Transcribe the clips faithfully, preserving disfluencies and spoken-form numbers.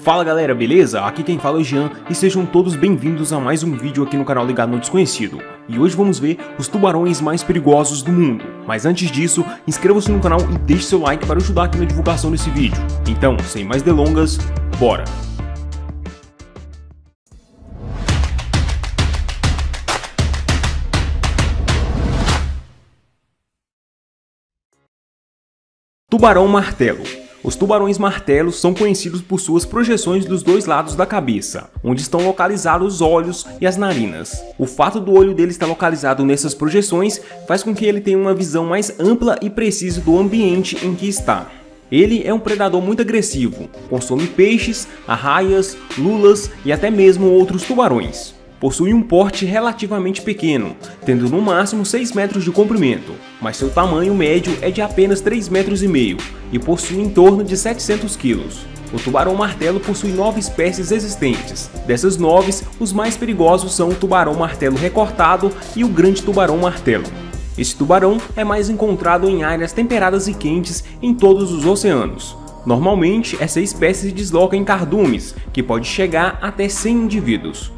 Fala galera, beleza? Aqui quem fala é o Jean e sejam todos bem-vindos a mais um vídeo aqui no canal Ligado no Desconhecido. E hoje vamos ver os tubarões mais perigosos do mundo. Mas antes disso, inscreva-se no canal e deixe seu like para ajudar aqui na divulgação desse vídeo. Então, sem mais delongas, bora! Tubarão martelo. Os tubarões martelos são conhecidos por suas projeções dos dois lados da cabeça, onde estão localizados os olhos e as narinas. O fato do olho dele estar localizado nessas projeções faz com que ele tenha uma visão mais ampla e precisa do ambiente em que está. Ele é um predador muito agressivo, consome peixes, arraias, lulas e até mesmo outros tubarões. Possui um porte relativamente pequeno, tendo no máximo seis metros de comprimento, mas seu tamanho médio é de apenas três metros e meio e possui em torno de setecentos quilos. O tubarão martelo possui nove espécies existentes. Dessas nove, os mais perigosos são o tubarão martelo recortado e o grande tubarão martelo. Esse tubarão é mais encontrado em áreas temperadas e quentes em todos os oceanos. Normalmente, essa espécie se desloca em cardumes, que pode chegar até cem indivíduos.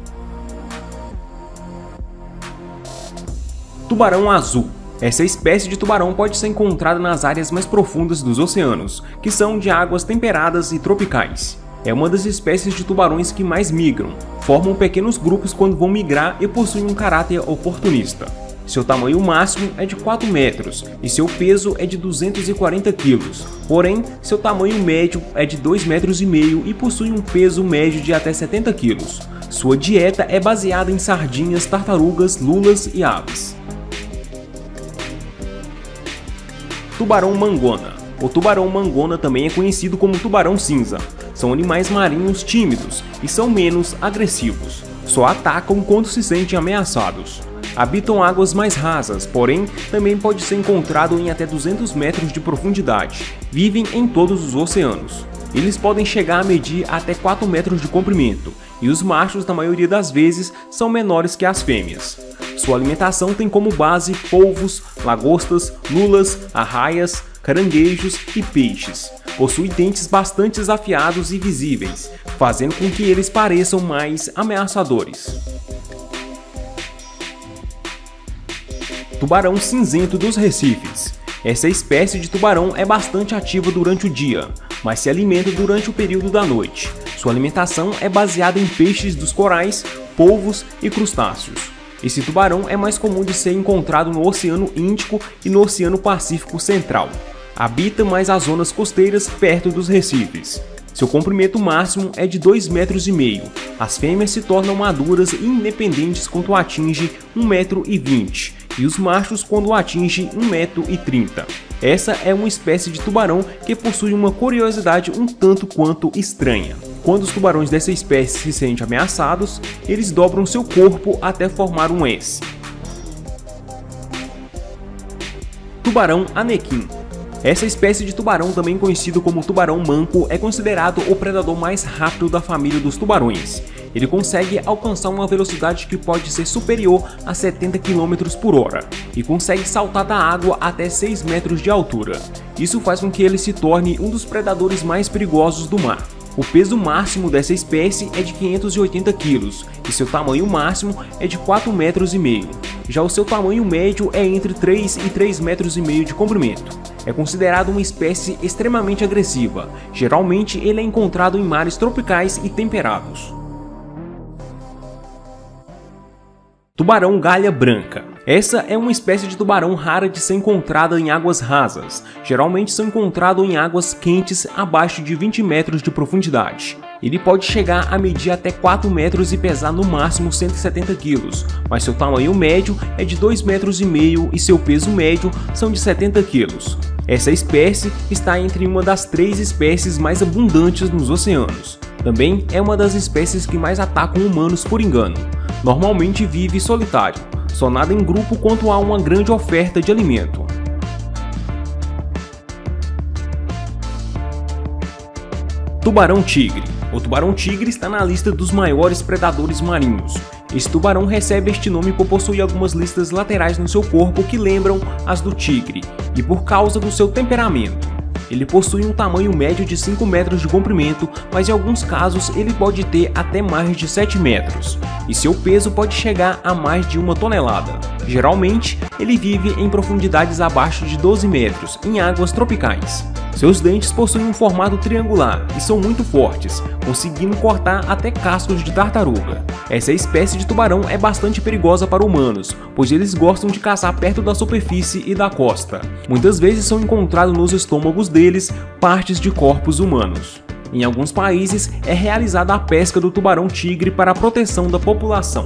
Tubarão azul. Essa espécie de tubarão pode ser encontrada nas áreas mais profundas dos oceanos, que são de águas temperadas e tropicais. É uma das espécies de tubarões que mais migram, formam pequenos grupos quando vão migrar e possuem um caráter oportunista. Seu tamanho máximo é de quatro metros e seu peso é de duzentos e quarenta quilos, porém seu tamanho médio é de dois metros e meio e possui um peso médio de até setenta quilos. Sua dieta é baseada em sardinhas, tartarugas, lulas e aves. Tubarão mangona. O tubarão mangona também é conhecido como tubarão cinza. São animais marinhos tímidos e são menos agressivos. Só atacam quando se sentem ameaçados. Habitam águas mais rasas, porém também pode ser encontrado em até duzentos metros de profundidade. Vivem em todos os oceanos. Eles podem chegar a medir até quatro metros de comprimento e os machos, na maioria das vezes, são menores que as fêmeas. Sua alimentação tem como base polvos, lagostas, lulas, arraias, caranguejos e peixes. Possui dentes bastante afiados e visíveis, fazendo com que eles pareçam mais ameaçadores. Tubarão cinzento dos recifes. Essa espécie de tubarão é bastante ativa durante o dia, mas se alimenta durante o período da noite. Sua alimentação é baseada em peixes dos corais, polvos e crustáceos. Esse tubarão é mais comum de ser encontrado no Oceano Índico e no Oceano Pacífico Central. Habita mais as zonas costeiras perto dos recifes. Seu comprimento máximo é de dois metros e meio. As fêmeas se tornam maduras e independentes quando atinge um metro e vinte e os machos quando atinge um metro e trinta. Essa é uma espécie de tubarão que possui uma curiosidade um tanto quanto estranha. Quando os tubarões dessa espécie se sentem ameaçados, eles dobram seu corpo até formar um S. Tubarão anequim. Essa espécie de tubarão, também conhecido como tubarão manco, é considerado o predador mais rápido da família dos tubarões. Ele consegue alcançar uma velocidade que pode ser superior a setenta quilômetros por hora e consegue saltar da água até seis metros de altura. Isso faz com que ele se torne um dos predadores mais perigosos do mar. O peso máximo dessa espécie é de quinhentos e oitenta quilos e seu tamanho máximo é de quatro metros e meio. Já o seu tamanho médio é entre três e três metros e meio de comprimento. É considerado uma espécie extremamente agressiva. Geralmente ele é encontrado em mares tropicais e temperados. Tubarão galha branca. Essa é uma espécie de tubarão rara de ser encontrada em águas rasas. Geralmente são encontrados em águas quentes abaixo de vinte metros de profundidade. Ele pode chegar a medir até quatro metros e pesar no máximo cento e setenta quilos, mas seu tamanho médio é de dois metros e meio e seu peso médio são de setenta quilos. Essa espécie está entre uma das três espécies mais abundantes nos oceanos. Também é uma das espécies que mais atacam humanos por engano. Normalmente vive solitário, só nada em grupo quando há uma grande oferta de alimento. Tubarão tigre. O tubarão tigre está na lista dos maiores predadores marinhos. Esse tubarão recebe este nome por possuir algumas listas laterais no seu corpo que lembram as do tigre, e por causa do seu temperamento. Ele possui um tamanho médio de cinco metros de comprimento, mas em alguns casos ele pode ter até mais de sete metros, e seu peso pode chegar a mais de uma tonelada. Geralmente, ele vive em profundidades abaixo de doze metros, em águas tropicais. Seus dentes possuem um formato triangular e são muito fortes, conseguindo cortar até cascos de tartaruga. Essa espécie de tubarão é bastante perigosa para humanos, pois eles gostam de caçar perto da superfície e da costa. Muitas vezes são encontrados nos estômagos deles partes de corpos humanos. Em alguns países é realizada a pesca do tubarão-tigre para a proteção da população.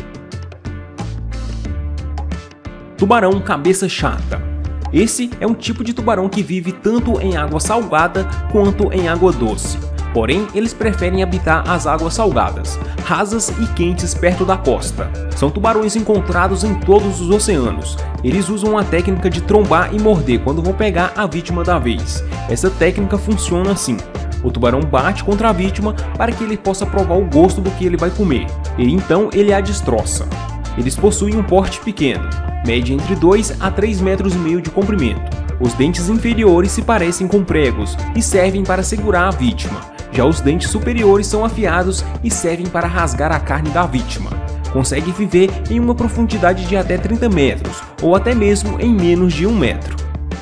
Tubarão cabeça chata. Esse é um tipo de tubarão que vive tanto em água salgada quanto em água doce. Porém, eles preferem habitar as águas salgadas, rasas e quentes perto da costa. São tubarões encontrados em todos os oceanos. Eles usam a técnica de trombar e morder quando vão pegar a vítima da vez. Essa técnica funciona assim: o tubarão bate contra a vítima para que ele possa provar o gosto do que ele vai comer, e então ele a destroça. Eles possuem um porte pequeno, mede entre dois a três metros e meio de comprimento. Os dentes inferiores se parecem com pregos e servem para segurar a vítima. Já os dentes superiores são afiados e servem para rasgar a carne da vítima. Consegue viver em uma profundidade de até trinta metros, ou até mesmo em menos de um metro.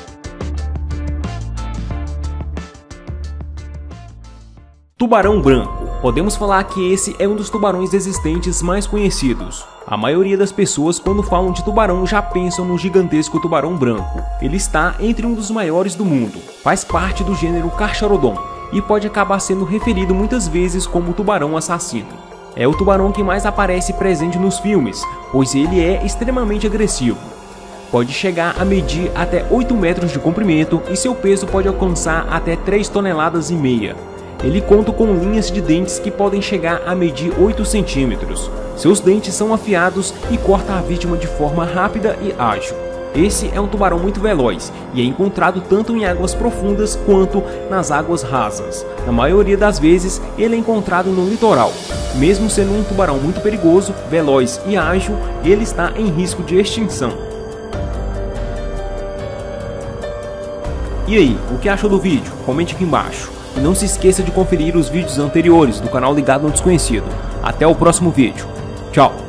Tubarão branco. Podemos falar que esse é um dos tubarões existentes mais conhecidos. A maioria das pessoas, quando falam de tubarão, já pensam no gigantesco tubarão branco. Ele está entre um dos maiores do mundo, faz parte do gênero Carcharodon e pode acabar sendo referido muitas vezes como tubarão assassino. É o tubarão que mais aparece presente nos filmes, pois ele é extremamente agressivo. Pode chegar a medir até oito metros de comprimento e seu peso pode alcançar até três toneladas e meia. Ele conta com linhas de dentes que podem chegar a medir oito centímetros. Seus dentes são afiados e cortam a vítima de forma rápida e ágil. Esse é um tubarão muito veloz e é encontrado tanto em águas profundas quanto nas águas rasas. Na maioria das vezes, ele é encontrado no litoral. Mesmo sendo um tubarão muito perigoso, veloz e ágil, ele está em risco de extinção. E aí, o que achou do vídeo? Comente aqui embaixo. E não se esqueça de conferir os vídeos anteriores do canal Ligado no Desconhecido. Até o próximo vídeo. Tchau!